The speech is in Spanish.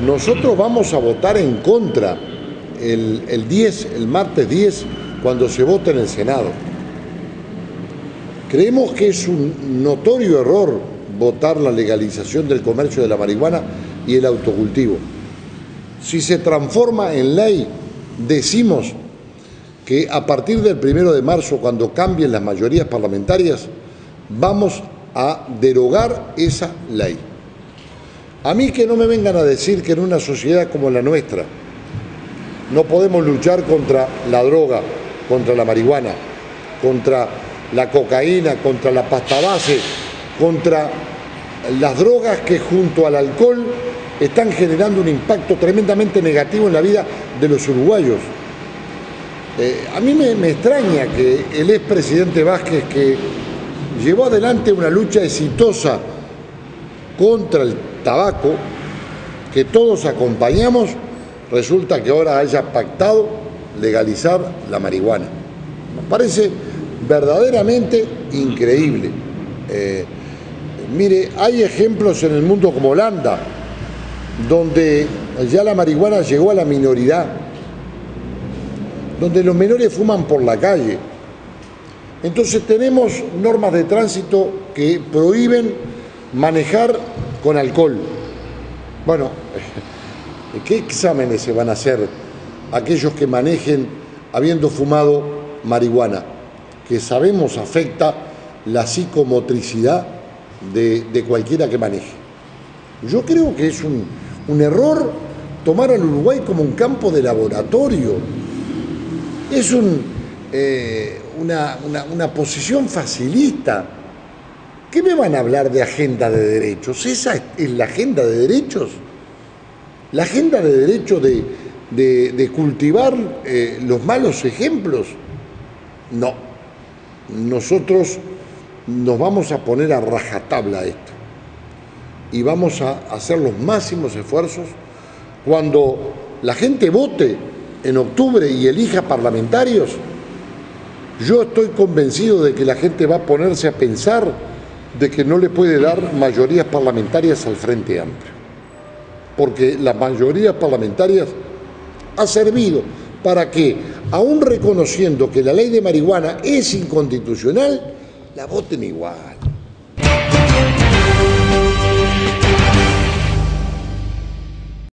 nosotros vamos a votar en contra el martes 10, cuando se vote en el Senado. Creemos que es un notorio error votar la legalización del comercio de la marihuana y el autocultivo. Si se transforma en ley, decimos que a partir del 1 de marzo, cuando cambien las mayorías parlamentarias, vamos a derogar esa ley. A mí que no me vengan a decir que en una sociedad como la nuestra no podemos luchar contra la droga, contra la marihuana, contra la cocaína, contra la pasta base, contra las drogas que junto al alcohol están generando un impacto tremendamente negativo en la vida de los uruguayos. A mí me extraña que el expresidente Vázquez, que llevó adelante una lucha exitosa contra el tabaco, que todos acompañamos, resulta que ahora haya pactado legalizar la marihuana. Me parece verdaderamente increíble. Mire, hay ejemplos en el mundo como Holanda, donde ya la marihuana llegó a la minoridad, donde los menores fuman por la calle. Entonces tenemos normas de tránsito que prohíben manejar con alcohol. Bueno, ¿qué exámenes se van a hacer aquellos que manejen habiendo fumado marihuana? Que sabemos afecta la psicomotricidad de cualquiera que maneje. Yo creo que es un error tomar al Uruguay como un campo de laboratorio. Es una posición facilista. ¿Qué me van a hablar de agenda de derechos? ¿Esa es la agenda de derechos? ¿La agenda de derechos de cultivar los malos ejemplos? No. Nosotros nos vamos a poner a rajatabla a esto y vamos a hacer los máximos esfuerzos cuando la gente vote en octubre y elija parlamentarios. Yo estoy convencido de que la gente va a ponerse a pensar de que no le puede dar mayorías parlamentarias al Frente Amplio, porque las mayorías parlamentarias ha servido para que, aún reconociendo que la ley de marihuana es inconstitucional, la voten igual.